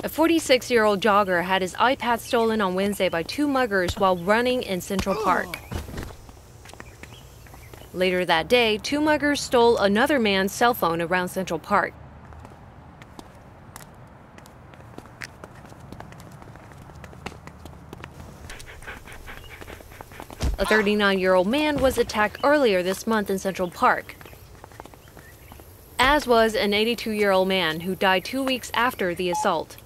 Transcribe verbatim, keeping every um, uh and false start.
A forty-six-year-old jogger had his iPad stolen on Wednesday by two muggers while running in Central Park. Later that day, two muggers stole another man's cell phone around Central Park. A thirty-nine-year-old man was attacked earlier this month in Central Park, as was an eighty-two-year-old man who died two weeks after the assault.